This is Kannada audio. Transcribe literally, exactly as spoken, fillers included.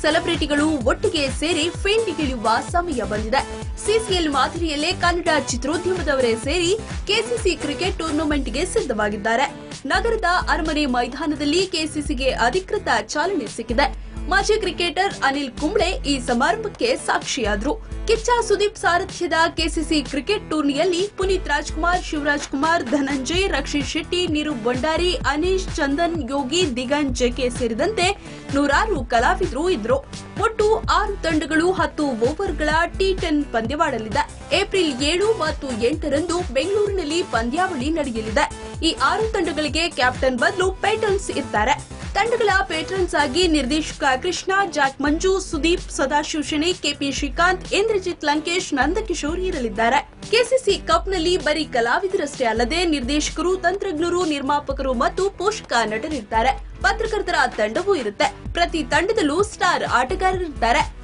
ಸೆಲೆಬ್ರಿಟಿಗಳು ಒಟ್ಟಿಗೆ ಸೇರಿ ಫೀಲ್ಡ್ಗಿಳಿಯುವ ಸಮಯ ಬಂದಿದೆ. ಸಿಸಿಎಲ್ ಮಾದರಿಯಲ್ಲೇ ಕನ್ನಡ ಚಿತ್ರೋದ್ಯಮದವರೇ ಸೇರಿ ಕೆಸಿಸಿ ಕ್ರಿಕೆಟ್ ಟೂರ್ನಮೆಂಟ್ಗೆ ಸಿದ್ಧವಾಗಿದ್ದಾರೆ. ನಗರದ ಅರಮನೆ ಮೈದಾನದಲ್ಲಿ ಕೆಸಿಸಿಗೆ ಅಧಿಕೃತ ಚಾಲನೆ ಸಿಕ್ಕಿದೆ. ಮಾಜಿ ಕ್ರಿಕೆಟರ್ ಅನಿಲ್ ಕುಂಬ್ಳೆ ಈ ಸಮಾರಂಭಕ್ಕೆ ಸಾಕ್ಷಿಯಾದರು. ಕಿಚ್ಚ ಸುದೀಪ್ ಸಾರಥ್ಯದ ಕೆಸಿಸಿ ಕ್ರಿಕೆಟ್ ಟೂರ್ನಿಯಲ್ಲಿ ಪುನೀತ್ ರಾಜ್ಕುಮಾರ್, ಶಿವರಾಜ್ ಕುಮಾರ್, ಧನಂಜಯ್, ರಕ್ಷಿತ್ ಶೆಟ್ಟಿ, ನೀರು ಭಂಡಾರಿ, ಅನೀಶ್, ಚಂದನ್, ಯೋಗಿ, ದಿಗಂತ್ ಜೆಕೆ ಸೇರಿದಂತೆ ನೂರಾರು ಕಲಾವಿದರು ಇದ್ರು. ಒಟ್ಟು ಆರು ತಂಡಗಳು ಹತ್ತು ಓವರ್ಗಳ ಟಿ ಟೆನ್ ಪಂದ್ಯವಾಡಲಿದೆ. ಏಪ್ರಿಲ್ ಏಳು ಮತ್ತು ಎಂಟರಂದು ಬೆಂಗಳೂರಿನಲ್ಲಿ ಪಂದ್ಯಾವಳಿ ನಡೆಯಲಿದೆ. ಈ ಆರು ತಂಡಗಳಿಗೆ ಕ್ಯಾಪ್ಟನ್ ಬದಲು ಪೇಟನ್ಸ್ ಇರ್ತಾರೆ. ತಂಡಗಳ ಪೇಟ್ರನ್ಸ್ ಆಗಿ ನಿರ್ದೇಶಕ ಕೃಷ್ಣ, ಜಾಕ್ ಮಂಜು, ಸುದೀಪ್, ಸದಾಶಿವ ಶೆಣೈ, ಕೆಪಿ ಶ್ರೀಕಾಂತ್, ಇಂದ್ರಜಿತ್ ಲಂಕೇಶ್, ನಂದಕಿಶೋರ್ ಇರಲಿದ್ದಾರೆ. ಕೆಸಿಸಿ ಕಪ್ನಲ್ಲಿ ಬರೀ ಕಲಾವಿದರಷ್ಟೇ ಅಲ್ಲದೆ ನಿರ್ದೇಶಕರು, ತಂತ್ರಜ್ಞರು, ನಿರ್ಮಾಪಕರು ಮತ್ತು ಪೋಷಕ ನಟರಿರ್ತಾರೆ. ಪತ್ರಕರ್ತರ ತಂಡವೂ ಇರುತ್ತೆ. ಪ್ರತಿ ತಂಡದಲ್ಲೂ ಸ್ಟಾರ್ ಆಟಗಾರರಿರ್ತಾರೆ.